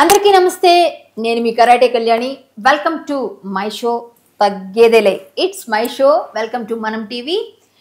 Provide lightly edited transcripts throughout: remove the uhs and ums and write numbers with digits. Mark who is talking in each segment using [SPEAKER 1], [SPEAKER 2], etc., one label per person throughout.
[SPEAKER 1] అందరికీ నమస్తే. నేను మీ Karate Kalyani. Welcome to my show తగ్గేదేలే. It's my show. Welcome to Manam TV.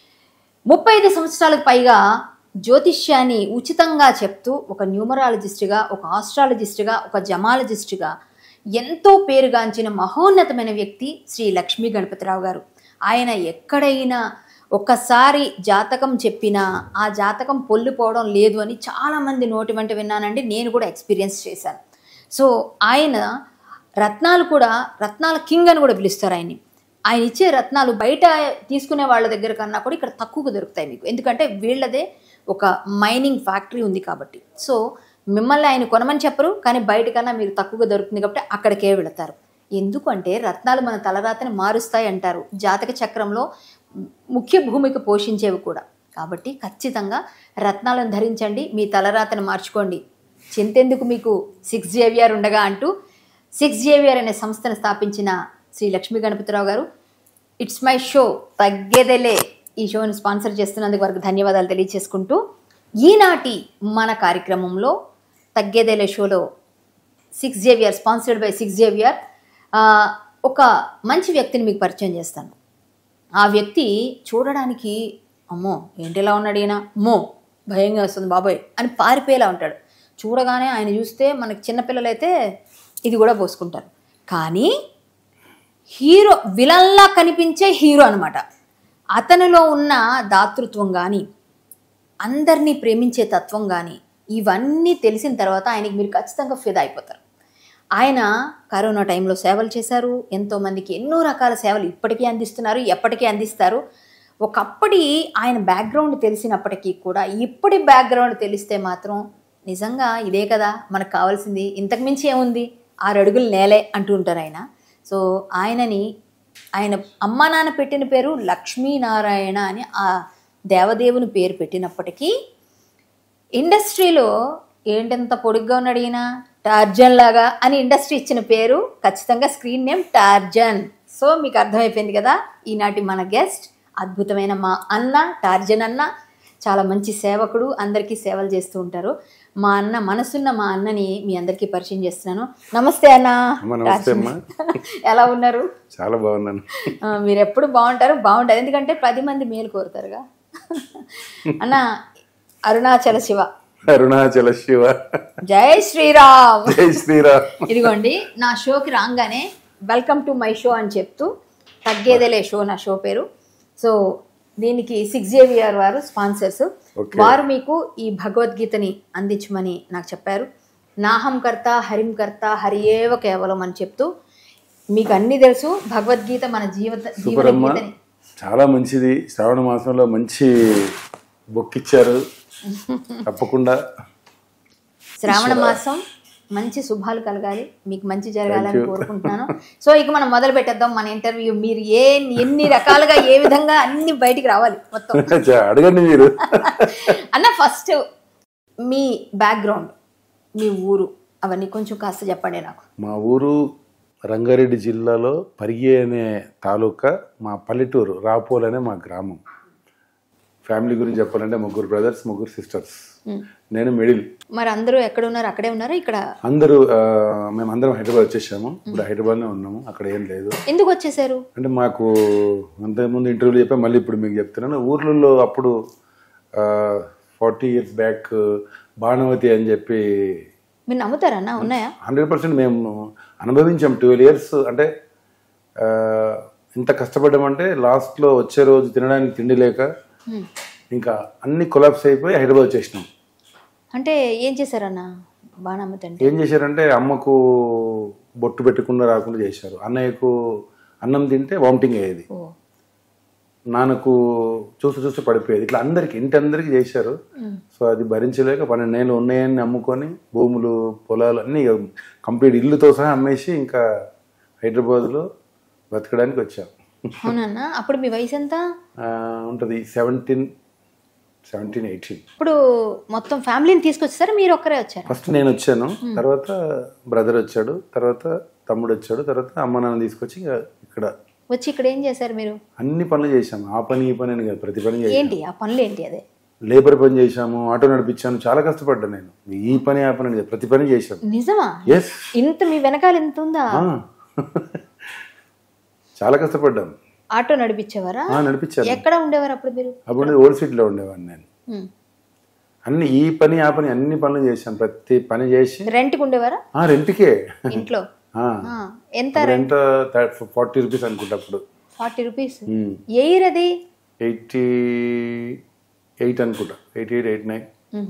[SPEAKER 1] 35 సంవత్సరాలకు పైగా జ్యోతిష్యాన్ని ఉచితంగా చెప్తూ ఒక న్యూమరాలజిస్ట్గా, ఒక ఆస్ట్రాలజిస్ట్గా, ఒక జమాలజిస్ట్గా ఎంతో పేరుగాంచిన మహోన్నతమైన వ్యక్తి శ్రీ లక్ష్మీ గణపతిరావు గారు. ఆయన ఎక్కడైనా ఒక్కసారి జాతకం చెప్పినా ఆ జాతకం పొల్లిపోవడం లేదు అని చాలామంది నోటి వెంట విన్నానండి. నేను కూడా ఎక్స్పీరియన్స్ చేశాను. సో ఆయన రత్నాలు కూడా రత్నాల కింగ్ అని కూడా పిలుస్తారు ఆయన్ని. ఆయన ఇచ్చే రత్నాలు బయట తీసుకునే వాళ్ళ దగ్గర కన్నా కూడా ఇక్కడ తక్కువగా దొరుకుతాయి మీకు. ఎందుకంటే వీళ్ళదే ఒక మైనింగ్ ఫ్యాక్టరీ ఉంది కాబట్టి. సో మిమ్మల్ని ఆయన కొనమని చెప్పరు, కానీ బయట కన్నా మీరు తక్కువగా దొరుకుతుంది కాబట్టి అక్కడికే వెళతారు. ఎందుకంటే రత్నాలు మన తలరాతని మారుస్తాయి అంటారు. జాతక చక్రంలో ముఖ్య భూమిక పోషించేవి కూడా. కాబట్టి ఖచ్చితంగా రత్నాలను ధరించండి, మీ తలరాతను మార్చుకోండి. చింతెందుకు మీకు 6 జేవిఆర్ ఉండగా అంటూ 6 జేవిఆర్ అనే సంస్థను స్థాపించిన శ్రీ లక్ష్మీ గణపతిరావు గారు ఇట్స్ మై షో తగ్గేదేలే ఈ షోని స్పాన్సర్ చేస్తున్నందుకు వారికి ధన్యవాదాలు తెలియజేసుకుంటూ, ఈనాటి మన కార్యక్రమంలో తగ్గేదేలే షోలో 6 జేవిఆర్ స్పాన్సర్డ్ బై 6 జేవిఆర్ ఒక మంచి వ్యక్తిని మీకు పరిచయం చేస్తాను. ఆ వ్యక్తి చూడడానికి అమ్మో ఏంటిలా ఉన్నాడు ఈయన, అమ్మో భయంగా వస్తుంది బాబాయ్ అని పారిపోయేలా ఉంటాడు. చూడగానే ఆయన చూస్తే మనకి చిన్నపిల్లలైతే ఇది కూడా పోసుకుంటారు. కానీ హీరో, విలన్లా కనిపించే హీరో అనమాట. అతనిలో ఉన్న దాతృత్వం కానీ, అందరినీ ప్రేమించే తత్వం కానీ, ఇవన్నీ తెలిసిన తర్వాత ఆయనకి మీరు ఖచ్చితంగా ఫిదా అయిపోతారు. ఆయన కరోనా టైంలో సేవలు చేశారు. ఎంతోమందికి ఎన్నో రకాల సేవలు ఇప్పటికీ అందిస్తున్నారు, ఎప్పటికీ అందిస్తారు. ఒకప్పటి ఆయన బ్యాక్గ్రౌండ్ తెలిసినప్పటికీ కూడా ఇప్పటి బ్యాక్గ్రౌండ్ తెలిస్తే మాత్రం నిజంగా ఇదే కదా మనకు కావాల్సింది, ఇంతకుమించి ఏముంది, 6 అడుగులు నేలే అంటూ ఉంటారు ఆయన. సో ఆయన అమ్మా నాన్న పెట్టిన పేరు లక్ష్మీనారాయణ అని ఆ దేవదేవుని పేరు పెట్టినప్పటికీ ఇండస్ట్రీలో ఏంటంత పొడుగ్గా ఉన్నాడు ఈయన, టార్జన్ లాగా అని ఇండస్ట్రీ ఇచ్చిన పేరు ఖచ్చితంగా స్క్రీన్ నేమ్ టార్జన్. సో మీకు అర్థమైపోయింది కదా. ఈనాటి మన గెస్ట్ అద్భుతమైన మా అన్న టార్జన్ అన్న. చాలా మంచి సేవకుడు, అందరికీ సేవలు చేస్తూ ఉంటారు. మా అన్న, మనసున్న మా అన్నని మీ అందరికీ పరిచయం చేస్తున్నాను. నమస్తే అన్న. ఎలా ఉన్నారు?
[SPEAKER 2] చాలా బాగున్నాను.
[SPEAKER 1] మీరు ఎప్పుడు బాగుంటారు. ఎందుకంటే 10 మంది మేలు కోరుతారుగా. అన్న అరుణాచల శివ. జై శ్రీరామ్.
[SPEAKER 2] జై శ్రీరామ్.
[SPEAKER 1] ఇదిగోండి నా షోకి రాగానే వెల్కమ్ టు మై షో అని చెప్తూ తగ్గేదేలే షో నా షో పేరు. సో దీనికి 6 జేవిఆర్ వారు స్పాన్సర్స్. వారు మీకు ఈ భగవద్గీతని అందించమని నాకు చెప్పారు. నాహం కర్త హరిం కర్త హరియేవ కేవలం అని చెప్తూ, మీకు అన్ని తెలుసు భగవద్గీత మన జీవన
[SPEAKER 2] చాలా మంచిది. శ్రావణ మాసంలో మంచి బొక్కిచ్చారు. తప్పకుండా
[SPEAKER 1] శ్రావణ మాసం మంచి శుభాలు కలగాలి, మీకు మంచి జరగాలని కోరుకుంటున్నాను. సో ఇక మనం మొదలు పెట్టేద్దాం మన ఇంటర్వ్యూ. మీరు ఎన్ని రకాలుగా ఏ విధంగా అన్ని బయటికి రావాలి మొత్తం.
[SPEAKER 2] అడగండి మీరు.
[SPEAKER 1] అన్న ఫస్ట్ మీ బ్యాక్గ్రౌండ్, మీ ఊరు, అవన్నీ కొంచెం కాస్త చెప్పండి నాకు.
[SPEAKER 2] మా ఊరు రంగారెడ్డి జిల్లాలో పరిగి అనే తాలూకా, మా పల్లెటూరు రాపోల్ అనే మా గ్రామం. ఫ్యామిలీ గురించి చెప్పాలంటే 3 బ్రదర్స్ 3 సిస్టర్స్, నేను మిడిల్.
[SPEAKER 1] మరి అందరూ ఎక్కడ ఉన్నారు? అక్కడే ఉన్నారా? ఇక్కడ
[SPEAKER 2] అందరూ మేమందరం హైదరాబాద్ వచ్చేసాము. ఇప్పుడు హైదరాబాద్లో ఉన్నాము, అక్కడ ఏం లేదు.
[SPEAKER 1] ఎందుకు వచ్చేసారు?
[SPEAKER 2] అంటే మాకు అంతకుముందు ఇంటర్వ్యూలు చెప్పా, మళ్ళీ ఇప్పుడు మీకు చెప్తున్నాను. ఊర్లలో అప్పుడు 40 years బ్యాక్ బాణవతి అని చెప్పి,
[SPEAKER 1] మీరు నమ్ముతారన్నా? ఉన్నాయా?
[SPEAKER 2] 100% మేము అనుభవించాం. 12 years. అంటే ఇంత కష్టపడ్డామంటే లాస్ట్లో వచ్చే రోజు తినడానికి తిండి లేక ఇంకా అన్ని కొలాప్స్ అయిపోయి హైదరాబాద్ వచ్చేసినాం.
[SPEAKER 1] అంటే ఏం చేశారన్న బాణమ్మతంటే?
[SPEAKER 2] ఏం చేశారంటే అమ్మకు బొట్టు పెట్టకుండా రాకుండా చేశారు. అన్నయ్యకు అన్నం తింటే వామిటింగ్ అయ్యేది, నాన్నకు చూస్తూ పడిపోయేది. ఇట్లా ఇంటి అందరికి చేశారు. సో అది భరించలేక 12 ఏళ్ళు ఉన్నాయని అమ్ముకొని భూములు పొలాలు అన్నీ కంప్లీట్ ఇల్లుతో సహా అమ్మేసి ఇంకా హైదరాబాద్లో బతకడానికి వచ్చాం.
[SPEAKER 1] అవునన్నా. అప్పుడు మీ వయసు ఎంత
[SPEAKER 2] ఉంటుంది? 17, 18.
[SPEAKER 1] ఇప్పుడు మొత్తం ఫ్యామిలీని తీసుకొచ్చారు, మీరు ఒక్కరే వచ్చారు?
[SPEAKER 2] ఫస్ట్ నేను వచ్చాను, తర్వాత బ్రదర్ వచ్చాడు, తర్వాత తమ్ముడు వచ్చాడు, తర్వాత అమ్మ నాన్న తీసుకొచ్చి ఇక్కడ
[SPEAKER 1] వచ్చి ఇక్కడ ఏం చేశారు మీరు?
[SPEAKER 2] అన్ని పనులు చేశాము. ఆ పని ఈ పని అని కాదు, ప్రతి పని.
[SPEAKER 1] ఏంటి ఆ పనులు? ఏంటి అదే
[SPEAKER 2] లేబర్ పని చేశాము, ఆటో నడిపించాను, చాలా కష్టపడ్డాను నేను. ఈ పని ఆ పని ప్రతి పని చేశాను.
[SPEAKER 1] నిజమా?
[SPEAKER 2] ఎస్.
[SPEAKER 1] ఇంత మీ వెనకాల ఎంత ఉందా?
[SPEAKER 2] చాలా కష్టపడ్డాను.
[SPEAKER 1] ఆటో నడిపించేవారా?
[SPEAKER 2] నడిపించాను.
[SPEAKER 1] ఎక్కడ ఉండేవారు అప్పుడు మీరు?
[SPEAKER 2] అప్పుడు ఓల్డ్ సిటీలో ఉండేవాడిని నేను. అన్ని ఈ పని ఆ పని అన్ని పనులు చేశాను, ప్రతి పని చేసి.
[SPEAKER 1] రెంట్కి ఉండేవారా?
[SPEAKER 2] రెంట్కే.
[SPEAKER 1] ఇంట్లో ఎంత
[SPEAKER 2] రెంట్? 40 రూపీస్ అనుకుంటా అప్పుడు.
[SPEAKER 1] 40 రూపీస్. ఎయిర్ అది
[SPEAKER 2] 88 అనుకుంటా, 88, 89.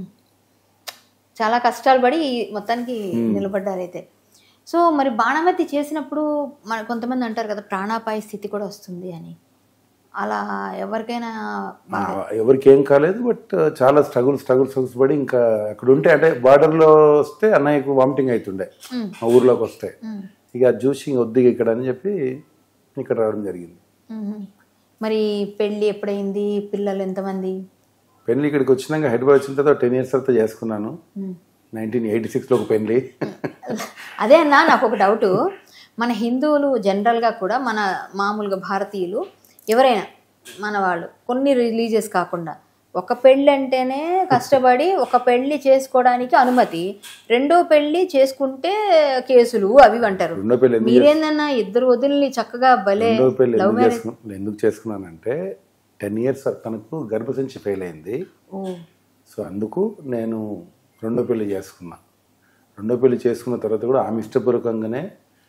[SPEAKER 1] చాలా కష్టాలు పడి మొత్తానికి నిలబడ్డారు అయితే. సో మరి బాణమతి చేసినప్పుడు మన కొంతమంది అంటారు కదా ప్రాణాపాయ స్థితి కూడా వస్తుంది అని, అలా ఎవరికైనా?
[SPEAKER 2] ఎవరికి ఏం కాలేదు, బట్ చాలా స్ట్రగుల్స్ పడి ఇంకా అక్కడ ఉంటే, అంటే బార్డర్లో వస్తే అన్నయ్యకు వామిటింగ్ అవుతుండే మా ఊర్లోకి వస్తే. ఇక అది చూసి వద్దు ఇక్కడ అని చెప్పి ఇక్కడ రావడం జరిగింది.
[SPEAKER 1] మరి పెళ్ళి ఎప్పుడైంది? పిల్లలు ఎంతమంది?
[SPEAKER 2] పెళ్ళి ఇక్కడికి వచ్చినాక హైదరాబాద్ వచ్చిన తర్వాత 10 years తర్వాత చేసుకున్నాను. 1986లో ఒక పెళ్ళి.
[SPEAKER 1] అదే అన్న, నాకు ఒక డౌట్. మన హిందువులు జనరల్గా కూడా, మన మామూలుగా భారతీయులు ఎవరైనా మన వాళ్ళు కొన్ని రిలీజియస్ కాకుండా ఒక పెళ్ళి అంటేనే కష్టపడి ఒక పెళ్ళి చేసుకోవడానికి అనుమతి, రెండో పెళ్ళి చేసుకుంటే కేసులు అవి అంటారు. మీరేందన్నా ఇద్దరు వదిలి చక్కగా భలే లవ్ మ్యారేజ్
[SPEAKER 2] ఎందుకు చేసుకున్నానంటే 10 years తనకు గర్భసంచి ఫెయిల్ అయింది. సో అందుకు నేను రెండో పెళ్లి చేసుకున్నా. రెండో పెళ్లి చేసుకున్న తర్వాత కూడా ఆమె ఇష్టపూర్వకంగానే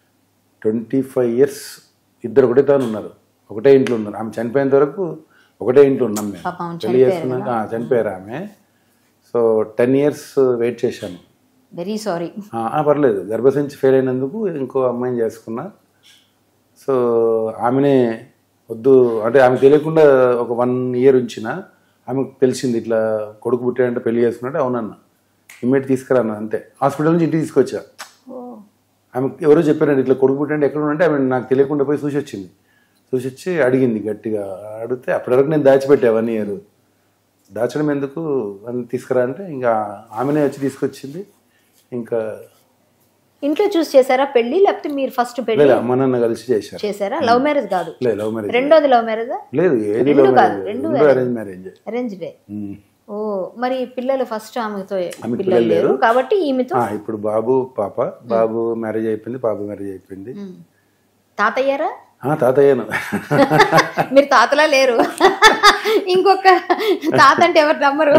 [SPEAKER 2] 25 years ఇద్దరు ఒకటే తాను ఉన్నారు, ఒకటే ఇంట్లో ఉన్నారు. ఆమె చనిపోయేంత వరకు ఒకటే ఇంట్లో ఉన్నాం మేము. పెళ్లి చేసుకున్నాక చనిపోయారు ఆమె. సో 10 years వెయిట్ చేశాను.
[SPEAKER 1] Very sorry.
[SPEAKER 2] పర్లేదు, గర్భసంచి ఫెయిల్ అయినందుకు ఇంకో అమ్మాయిని చేసుకున్నా. సో ఆమెనే వద్దు అంటే ఆమె తెలియకుండా ఒక 1 year ఉంచిన. ఆమెకు తెలిసింది ఇట్లా కొడుకు పుట్టాడంటే పెళ్లి చేసుకున్నట్టు. అవునన్నా, ఇమ్మీడియట్ తీసుకురాను అంతే. హాస్పిటల్ నుంచి ఇంటికి తీసుకొచ్చా. ఆమె ఎవరో చెప్పారండి ఇట్లా కొడుకు పుట్టాడంటే ఎక్కడ ఉంటే ఆమె నాకు తెలియకుండా పోయి చూసి వచ్చింది. చూసి వచ్చి అడిగింది గట్టిగా. అడిగితే అప్పటివరకు నేను దాచిపెట్టా 1 year. దాచడం ఎందుకు అని తీసుకురా అంటే ఇంకా ఆమెనే వచ్చి తీసుకొచ్చింది. ఇంకా
[SPEAKER 1] ఇంట్లో చూసి చేశారా పెళ్లి, లేకపోతే మీరు ఫస్ట్ పెళ్లి?
[SPEAKER 2] అమ్మ నాన్న కలిసి చేశారా?
[SPEAKER 1] లవ్ మ్యారేజ్ కాదు?
[SPEAKER 2] లేదు, లవ్ మ్యారేజ్.
[SPEAKER 1] రెండోది లవ్ మ్యారేజ్? లేదు,
[SPEAKER 2] ఏది లవ్ మ్యారేజ్, రెండు అరేంజ్ మ్యారేజ్.
[SPEAKER 1] అరేంజ్డే. ఓ, మరి పిల్లలు ఫస్ట్ ఆమెతో పిల్లలు లేరు కాబట్టి ఈమెతో.
[SPEAKER 2] ఇప్పుడు బాబు పాప. బాబు మ్యారేజ్ అయిపోయింది, పాప మ్యారేజ్ అయిపోయింది.
[SPEAKER 1] తాతయ్యారా?
[SPEAKER 2] తాతయ్యను.
[SPEAKER 1] మీరు తాతలా లేరు. ఇంకొక తాత అంటే ఎవరు నమ్మరు.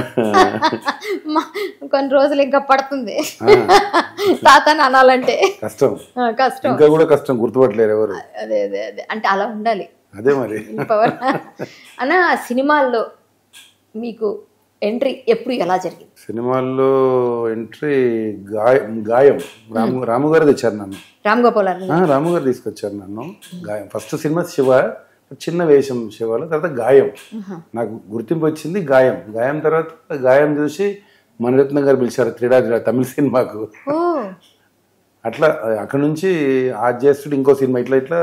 [SPEAKER 1] కొన్ని రోజులు ఇంకా పడుతుంది తాత అని అనాలంటే.
[SPEAKER 2] కష్టం. ఇంకా కూడా కష్టం, గుర్తుపట్టలేరు ఎవరు.
[SPEAKER 1] అదే అదే అదే అంటే అలా ఉండాలి.
[SPEAKER 2] అదే మరి
[SPEAKER 1] పవర్. అన్న, సినిమాల్లో మీకు ఎంట్రీ ఎప్పుడు ఎలా జరిగింది?
[SPEAKER 2] సినిమాల్లో ఎంట్రీ గాయం. రాము గారు తెచ్చారు నన్ను. రాము గారు తీసుకొచ్చారు నన్ను. గాయం ఫస్ట్ సినిమా శివ, చిన్న వేషం శివలో. తర్వాత గాయం నాకు గుర్తింపు వచ్చింది. గాయం తర్వాత గాయం చూసి మణిరత్నం గారు పిలిచారు త్రిడా తమిళ సినిమాకు. అట్లా అక్కడ నుంచి ఆర్జేస్తుడు ఇంకో సినిమా, ఇట్లా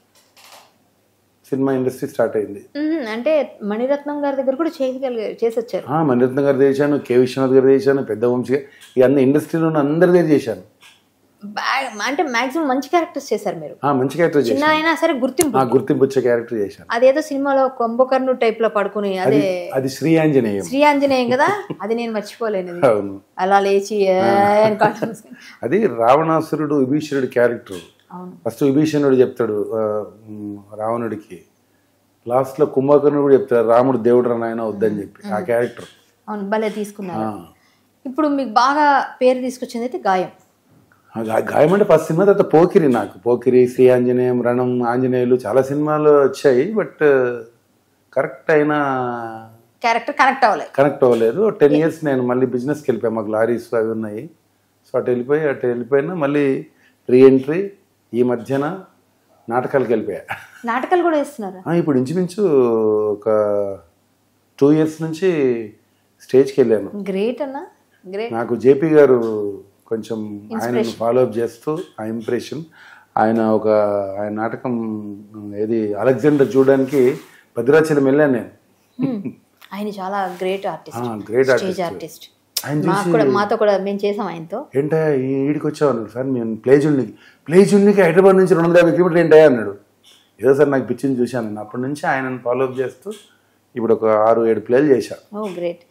[SPEAKER 2] సినిమా ఇండస్ట్రీ స్టార్ట్ అయింది.
[SPEAKER 1] అంటే మణిరత్నం గారి దగ్గర కూడా చేసొచ్చారు.
[SPEAKER 2] మణిరత్నం గారు చేశాను, కే విశ్వనాథ్ గారు చేశాను, పెద్ద వంశీ, ఈ అన్ని ఇండస్ట్రీలో ఉన్న అందరి దగ్గర చేశాను.
[SPEAKER 1] అంటే మాక్సిమం మంచి క్యారెక్టర్స్ చేశారు మీరు.
[SPEAKER 2] మంచి క్యారెక్టర్ చేశాను.
[SPEAKER 1] చిన్న అయినా సరే గుర్తింపు
[SPEAKER 2] వచ్చే క్యారెక్టర్ చేశాను.
[SPEAKER 1] అదేదో సినిమాలో కుంభకర్ణు టైప్ లో పడుకుని
[SPEAKER 2] అది శ్రీ ఆంజనేయం
[SPEAKER 1] కదా, అది నేను మర్చిపోలేను. అలా లేచి
[SPEAKER 2] అది రావణాసురుడు విభీషణుడు క్యారెక్టర్. ఫస్ట్ విభీషణుడు చెప్తాడు రావణుడికి, లాస్ట్ లో కుంభకర్ణుడు కూడా చెప్తాడు రాముడు దేవుడు నాయన వద్దని చెప్పి. ఆ క్యారెక్టర్.
[SPEAKER 1] అవును, భలే తీసుకున్నారు. ఇప్పుడు మీకు బాగా పేరు తీసుకొచ్చింది అయితే గాయం.
[SPEAKER 2] గాయం అంటే ఫస్ట్ సినిమా. తర్వాత పోకిరి. నాకు పోకిరి, శ్రీ ఆంజనేయం, రణం, ఆంజనేయులు చాలా సినిమాలు వచ్చాయి. బట్ కరెక్ట్ అయిన
[SPEAKER 1] క్యారెక్టర్ కనెక్ట్ అవ్వలేదు.
[SPEAKER 2] 10 years నేను మళ్ళీ బిజినెస్కి వెళ్ళిపోయా. మాకు లారీస్ అవి ఉన్నాయి. సో అటు వెళ్ళిపోయినా మళ్ళీ రీఎంట్రీ. ఈ మధ్యన నాటకాలకు వెళ్ళిపోయా.
[SPEAKER 1] నాటకాలు కూడా వేస్తున్నారా?
[SPEAKER 2] ఇప్పుడు ఇంచుమించు ఒక 2 years నుంచి స్టేజ్కి వెళ్ళాను.
[SPEAKER 1] గ్రేట్ అన్న, గ్రేట్.
[SPEAKER 2] నాకు జేపీ గారు కొంచెం ఆయన ఫాలో అప్ చేస్తూ ఆ ఇంప్రెషన్. ఆయన నాటకం ఏది అలెగ్జాండర్ చూడడానికి భద్రాచలం వెళ్ళాను నేను.
[SPEAKER 1] ఆయన చాలా గ్రేట్ ఆర్టిస్ట్. మాతో కూడా మేము చేసాం ఆయనతో.
[SPEAKER 2] ఏంటా ఈడికి వచ్చావు అన్నాడు. సార్ మేము ప్లే జూన్కి హైదరాబాద్ నుంచి 250 kilometers ఏంటా అన్నాడు. ఏదో సార్ నాకు పిచ్చింది చూశాను. అప్పటి నుంచి ఆయనను ఫాలో అప్ చేస్తూ ఇప్పుడు ఒక 6-7 plays చేశాను.
[SPEAKER 1] గ్రేట్.